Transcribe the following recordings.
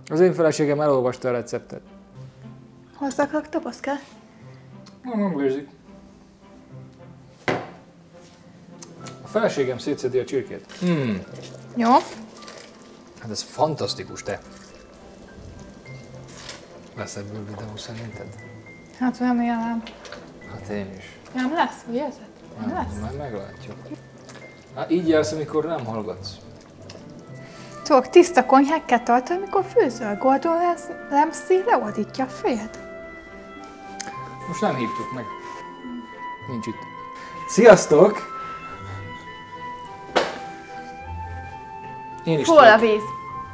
Az én feleségem elolvasta a receptet. Hozzak raktok, az kell? Nem érzik. A feleségem szétszedi a csirkét. Jó. Hát ez fantasztikus, te. Lesz ebből videó szerinted? Hát remélem. Hát én is. Nem lesz, úgy érzed? Nem lesz. Majd meglátjuk. Hát így jársz, amikor nem hallgatsz. Tudok tiszta konyhát kell tartani, amikor főzöl. Gordon Ramsay leordítja a fejed. Most nem hívtuk meg. Nincs itt. Sziasztok! Én is Hol a tudok. víz?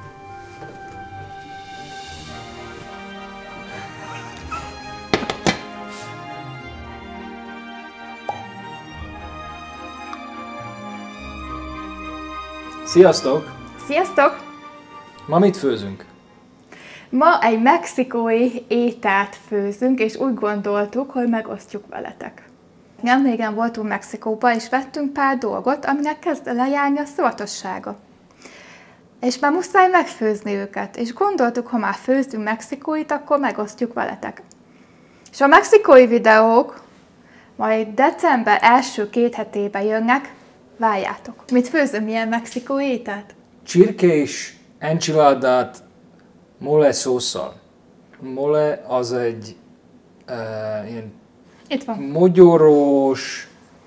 Sziasztok! Sziasztok! Ma mit főzünk? Ma egy mexikói ételt főzünk, és úgy gondoltuk, hogy megosztjuk veletek. Nem régen voltunk Mexikóban, és vettünk pár dolgot, aminek kezd lejárni a szavatossága. És már muszáj megfőzni őket, és gondoltuk, ha már főzünk mexikóit, akkor megosztjuk veletek. És a mexikói videók majd december első 2 hetében jönnek, várjátok. Mit főzöm ilyen mexikói ételt? Csirkés enchiládát mole szósszal. Mole az egy ilyen Itt van. mogyorós,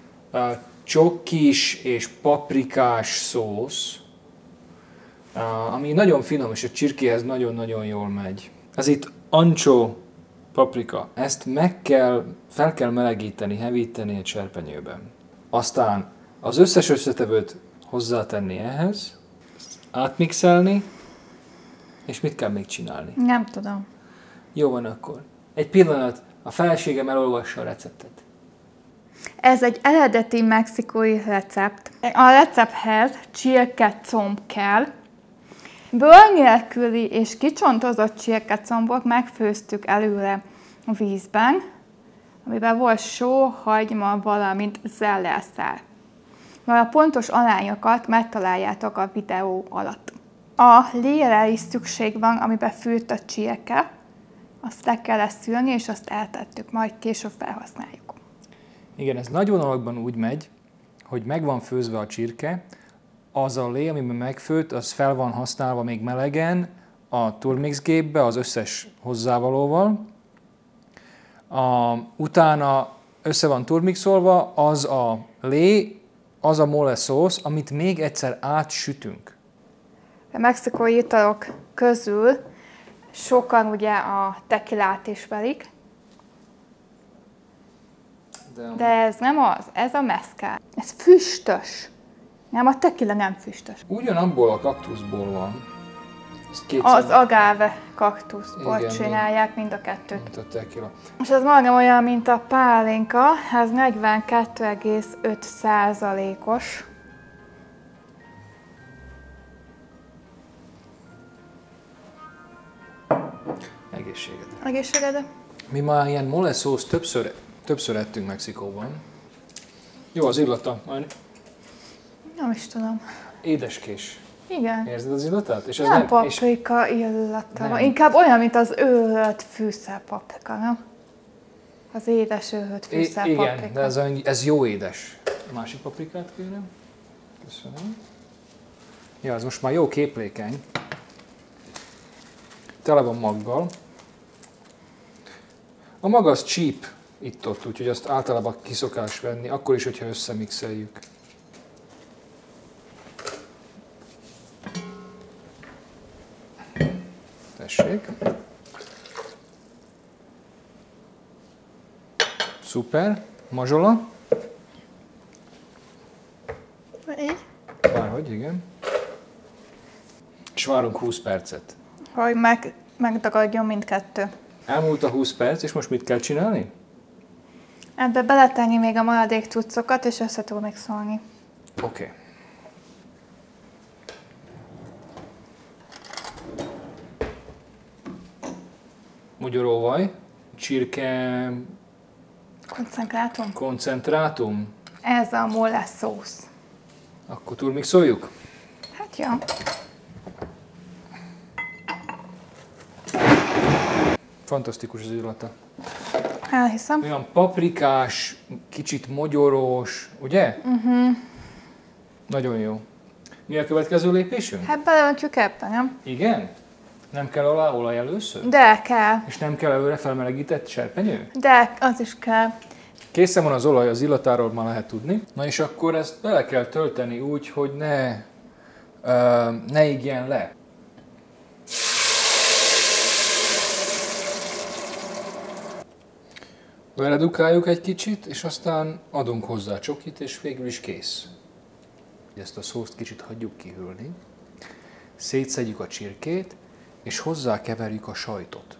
csokis és paprikás szósz, ami nagyon finom, és a csirkéhez nagyon-nagyon jól megy. Ez itt ancho paprika. Ezt fel kell melegíteni, hevíteni egy serpenyőben. Aztán az összes összetevőt hozzátenni ehhez, átmixelni, és mit kell még csinálni? Nem tudom. Jó van akkor. Egy pillanat, a feleségem elolvassa a receptet. Ez egy eredeti mexikói recept. A recepthez csirkecomb kell. Bőr nélküli és kicsontozott csirkecombot megfőztük előre a vízben, amiben volt só, hagyma, valamint zellelszál. Majd a pontos arányokat megtaláljátok a videó alatt. A lére is szükség van, amiben fűrt a csirke. Azt le kellett szülni, és azt eltettük, majd később felhasználjuk. Igen, ez nagy vonalakban úgy megy, hogy meg van főzve a csirke, az a lé, amiben megfőtt, az fel van használva még melegen a turmix gépbe az összes hozzávalóval. Utána össze van turmixolva az a lé, az a mole szósz, amit még egyszer átsütünk. A mexikói italok közül sokan ugye a tekilát ismerik, de ez nem az, ez a mezcal. Ez füstös. Nem, a tekila nem füstös. Ugyanabból a kaktuszból van. Az agáve kaktuszból Igen, csinálják mind a kettőt. mint a tequila. És ez majdnem olyan, mint a pálinka, ez 42,5%-os. Egészségedre. Egészségedre? Mi már ilyen mole szósz többször ettünk Mexikóban. Jó az illata, Nem is tudom. édeskés. Igen. Érzed az illatát? És ez Nem paprika illata van. Inkább olyan, mint az őrölt fűszerpaprika, nem? Az édes őrölt fűszerpaprika. Igen, de ez jó édes. A másik paprikát kérem. Köszönöm. Ja, ez most már jó képlékeny. Tele van maggal. A mag az cheap itt-ott, úgyhogy azt általában kiszokás venni, akkor is, hogyha összemixeljük. Tessék. Szuper. Mazsola. Így? Bárhogy, igen. És várunk 20 percet. Hogy megdagadjon mindkettő. Elmúlt a 20 perc, és most mit kell csinálni? Ebbe beletenni még a maradék cuccokat, és össze tudom mixolni. Oké. Mogyoróvaj, csirke Koncentrátum. Ez a mole szósz. Akkor turmixoljuk? Hát jó. Fantasztikus az illata. Elhiszem. Olyan paprikás, kicsit mogyoros, ugye? Nagyon jó. Mi a következő lépésünk? Hát beleöntjük ebbe, nem? Igen? Nem kell alá olaj először? De kell. És nem kell előre felmelegített serpenyő? De az is kell. Készen van az olaj, az illatáról már lehet tudni. Na és akkor ezt bele kell tölteni úgy, hogy ne égjen le. Beredukáljuk egy kicsit, és aztán adunk hozzá csokit, és végül is kész. Ezt a szószt kicsit hagyjuk kihűlni. Szétszedjük a csirkét, és hozzá keverjük a sajtot.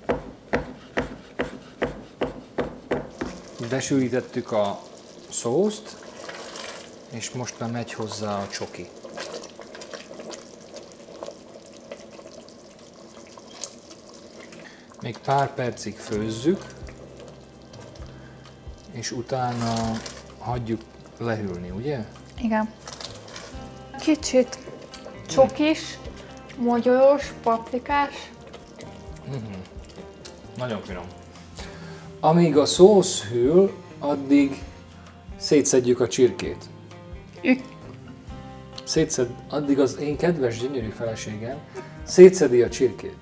Besűrítettük a szószt, és most már megy hozzá a csoki. Még pár percig főzzük, és utána hagyjuk lehűlni, ugye? Igen. Kicsit csokis, mogyoros, paprikás. Nagyon finom. Amíg a szósz hűl, addig szétszedjük a csirkét. Addig az én kedves, gyönyörű feleségem szétszedi a csirkét.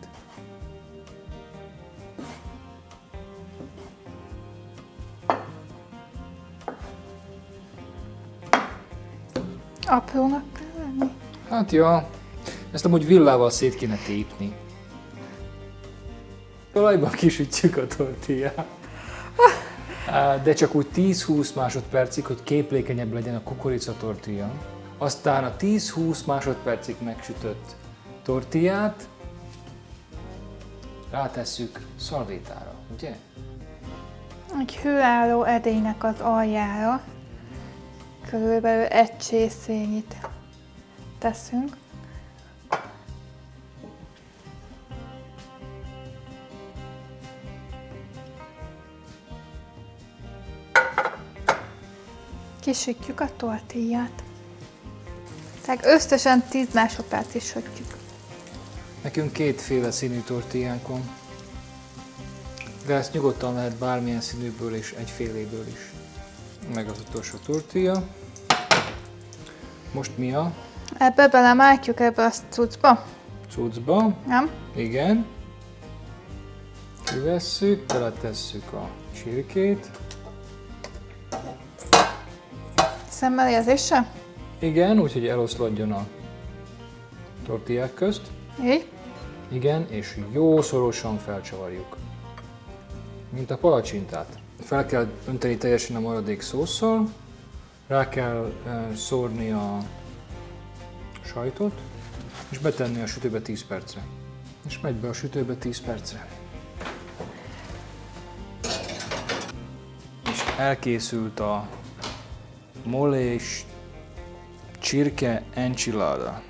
Aprónak kell lenni. Hát ja, ezt amúgy villával szét kéne tépni. Olajban kisütjük a tortillát. De csak úgy 10-20 másodpercig, hogy képlékenyebb legyen a kukorica tortilla. Aztán a 10-20 másodpercig megsütött tortillát rátesszük szalvétára, ugye? Egy hőálló edénynek az aljára körülbelül egy csészényit teszünk. Kisütjük a tortillát. Tehát összesen 10 másodpercig sütjük. Nekünk kétféle színű tortillánk van, de ezt nyugodtan lehet bármilyen színűből és egyféléből is. Meg az utolsó tortilla. Most mi a? Ebbe belemájtjuk ebbe a cuccba. Cuccba. Nem? Igen. Kivesszük, beletesszük a csirkét. Szemmelézéssel? Igen, úgyhogy eloszladjon a tortillák közt. Így. Igen, és jó szorosan felcsavarjuk. Mint a palacsintát. Fel kell önteni teljesen a maradék szósszal, rá kell szórni a sajtot, és betenni a sütőbe 10 percre. És megy be a sütőbe 10 percre. És elkészült a molés csirke enchilada.